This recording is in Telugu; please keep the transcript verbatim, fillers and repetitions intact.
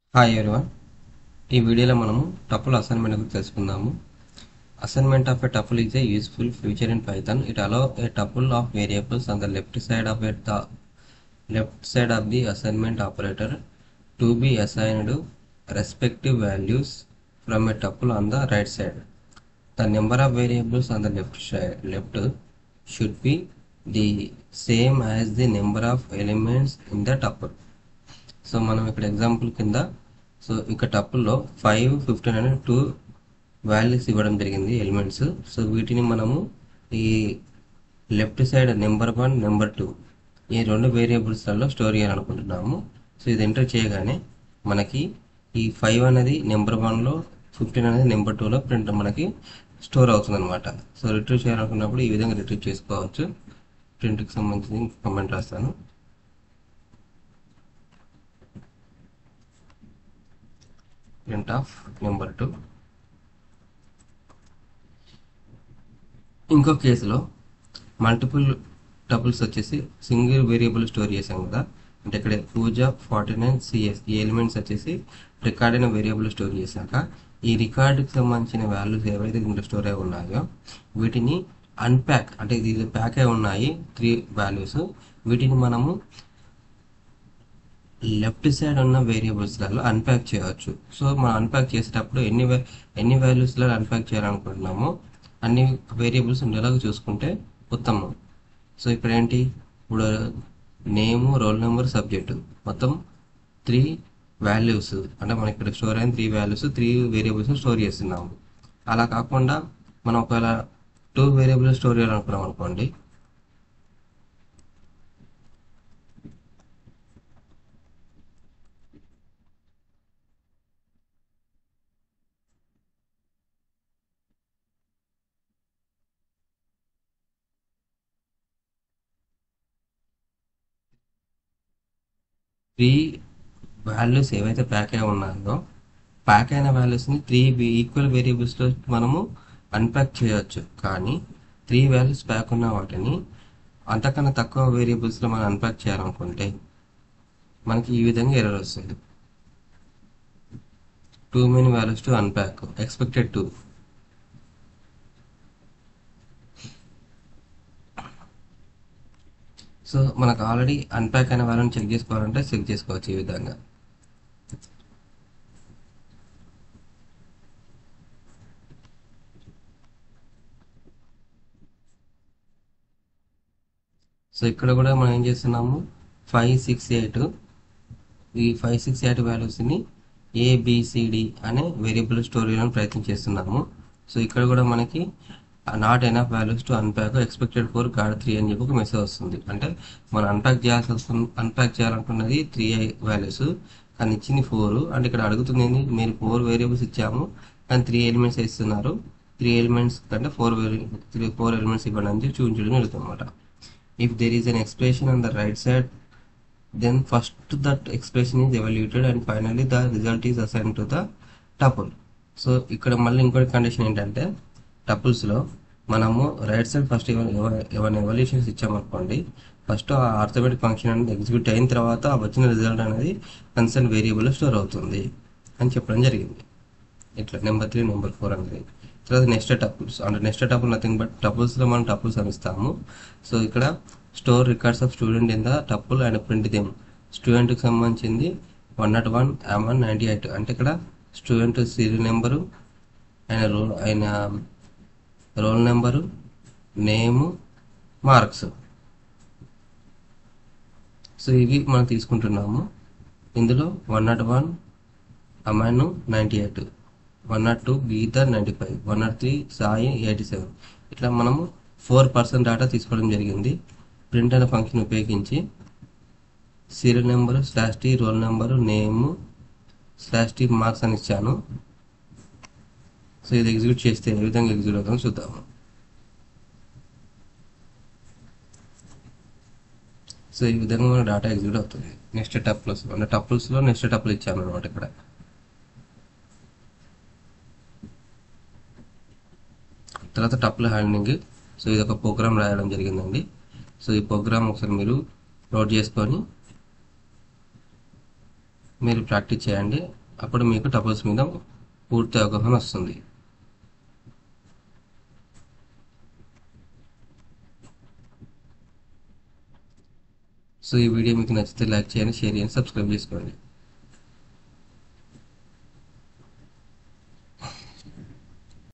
Hi everyone. ఈ వీడియోలో మనము టపుల్ అసైన్మెంట్ గురించి తెలుసుకుందాము. Assignment of a tuple is a useful feature in Python. It allow a tuple of variables on the left side of at the left side of the assignment operator to be assigned respective values from a tuple on the right side. The number of variables on the left side left should be the same as the number of elements in the tuple. So మనం ఇక్కడ ఎగ్జాంపుల్ కింద సో ఇక్కడ టపుల్లో ఫైవ్ ఫిఫ్టీన్ అనే టూ వాల్యూస్ ఇవ్వడం జరిగింది ఎలిమెంట్స్. సో వీటిని మనము ఈ left side number one number two ఈ రెండు వేరియబుల్స్లలో స్టోర్ చేయాలనుకుంటున్నాము. సో ఇది ఎంటర్ చేయగానే మనకి ఈ ఫైవ్ అనేది నెంబర్ వన్లో, ఫిఫ్టీన్ అనేది నెంబర్ టూలో ప్రింట్ మనకి స్టోర్ అవుతుంది అనమాట. సో రిట్రీవ్ చేయాలనుకున్నప్పుడు ఈ విధంగా రిట్రీవ్ చేసుకోవచ్చు. ప్రింట్కి సంబంధించి కామెంట్ రాస్తాను. Print of number two. ఇంకో కేసులో మల్టిపుల్ టపుల్స్ వచ్చేసి సింగిల్ వేరియబుల్ స్టోర్ చేసాం కదా, అంటే ఇక్కడ పూజ ఫార్టీ నైన్ సిఎస్ ఈ ఎలిమెంట్స్ వచ్చేసి రికార్డ్ అయిన వేరియబుల్ స్టోర్ చేశాక ఈ రికార్డుకి సంబంధించిన వాల్యూస్ ఏవైతే దీంట్లో స్టోర్ అయి ఉన్నాయో వీటిని అన్ప్యాక్, అంటే ఇది ప్యాక్ అయి ఉన్నాయి త్రీ వాల్యూస్, వీటిని మనము లెఫ్ట్ సైడ్ ఉన్న వేరియబుల్స్లలో అన్ప్యాక్ చేయవచ్చు. సో మనం అన్ప్యాక్ చేసేటప్పుడు ఎన్ని ఎన్ని వాల్యూస్లలో అన్ప్యాక్ చేయాలనుకుంటున్నామో అన్ని వేరియబుల్స్ ఉండేలాగా చూసుకుంటే ఉత్తమం. సో ఇక్కడ ఏంటి, ఇప్పుడు నేము, రోల్ నెంబర్, సబ్జెక్టు మొత్తం త్రీ వాల్యూస్, అంటే మనం ఇక్కడ స్టోర్ అయిన three values three variables store చేస్తున్నాము. అలా కాకుండా మనం ఒకవేళ టూ వేరియబుల్స్ స్టోర్ చేయాలనుకున్నాం అనుకోండి, త్రీ వాల్యూస్ ఏవైతే ప్యాక్ అయి ఉన్నాయో ప్యాక్ అయిన వాల్యూస్ని త్రీ ఈక్వల్ వేరియబుల్స్లో మనము అన్ప్యాక్ చేయవచ్చు. కానీ త్రీ వాల్యూస్ ప్యాక్ ఉన్న వాటిని అంతకన్నా తక్కువ వేరియబుల్స్లో మనం అన్ప్యాక్ చేయాలనుకుంటే మనకి ఈ విధంగా ఎర్రర్ వస్తుంది. Too many values to unpack, expected two. So మనకు ఆల్రెడీ అన్ప్యాక్ అయిన వాల్యూని చెక్ చేసుకోవాలంటే చెక్ చేసుకోవచ్చు ఈ విధంగా. సో ఇక్కడ కూడా మనం ఏం చేస్తున్నాము, ఫైవ్ సిక్స్ ఎయిట్ ఈ ఫైవ్ సిక్స్ ఎయిట్ వాల్యూస్ని ఏబిసిడి అనే వేరియబుల్ స్టోర్ చేయడానికి ప్రయత్నం చేస్తున్నాము. సో ఇక్కడ కూడా మనకి not enough values to unpack, expected four got three అని చెప్పి ఒక మెసేజ్ వస్తుంది. అంటే మనం అన్ప్యాక్ చేయాల్సి వస్తుంది, అన్ప్యాక్ చేయాలనుకున్నది త్రీ వాల్యూస్ కానీ ఇచ్చింది ఫోర్. అంటే ఇక్కడ అడుగుతుంది ఏంటి, మీరు ఫోర్ వేరియబుల్స్ ఇచ్చాము కానీ త్రీ ఎలిమెంట్స్ ఇస్తున్నారు, త్రీ ఎలిమెంట్స్ కంటే ఫోర్ త్రీ ఫోర్ ఎలిమెంట్స్ ఇవ్వండి అని చెప్పి చూపించడం జరుగుతుంది అనమాట. If there is an expression on the right side, then first that expression is evaluated and finally the result is assigned to the tuple. So ఇక్కడ మళ్ళీ ఇంకోటి కండిషన్ ఏంటంటే, టపుల్స్లో మనము రైట్ సైడ్ ఫస్ట్ ఏమైనా ఎవల్యూషన్స్ ఇచ్చామనుకోండి, ఫస్ట్ ఆ ఆర్థమెటిక్ ఫంక్షన్ అనేది ఎగ్జిక్యూట్ అయిన తర్వాత ఆ వచ్చిన రిజల్ట్ అనేది కన్సర్న్ వేరియబుల్లో స్టోర్ అవుతుంది అని చెప్పడం జరిగింది. ఇట్లా నెంబర్ త్రీ నెంబర్ ఫోర్ అనేది. తర్వాత నెక్స్ట్ టపుల్స్, అంటే నెక్స్ట్ టపుల్ నథింగ్ బట్ టపుల్స్లో మనం టపుల్స్ అని ఇస్తాము. సో ఇక్కడ store records of student in the tuple and print them. స్టూడెంట్కి సంబంధించింది one nought one one ninety eight అంటే ఇక్కడ స్టూడెంట్ సీరియల్ నెంబరు, ఆయన రోల్ ఆయన roll number, name, marks. So ఇవి మనం తీసుకుంటున్నాము. ఇందులో one nought one Aman ninety eight, one nought two Geeta ninety five, one nought three Sai eighty seven. ఇట్లా మనము ఫోర్ పర్సెంట్ డేటా తీసుకోవడం జరిగింది. ప్రింట్ అనే ఫంక్షన్ ఉపయోగించి serial number slash T, roll number, name slash T, marks అని ఇచ్చాను. సో ఇది ఎగ్జిక్యూట్ చేస్తే ఏ విధంగా ఎగ్జిక్యూట్ అవుతుందో చూద్దాము. సో ఈ విధంగా మన డేటా ఎగ్జిక్యూట్ అవుతుంది. నెక్స్ట్ టపుల్స్, అంటే టపుల్స్లో నెక్స్ట్ టపుల్ ఇచ్చాను అనమాట ఇక్కడ. తర్వాత టపుల్ హ్యాండ్లింగ్. సో ఇది ఒక ప్రోగ్రామ్ రాయడం జరిగిందండి. సో ఈ ప్రోగ్రామ్ ఒకసారి మీరు నోట్ చేసుకొని మీరు ప్రాక్టీస్ చేయండి. అప్పుడు మీకు టపుల్స్ మీద పూర్తి అవగాహన వస్తుంది. సో ఈ వీడియో మీకు నచ్చితే లైక్ చేయండి, షేర్ చేయండి, సబ్స్క్రైబ్ చేసుకోండి.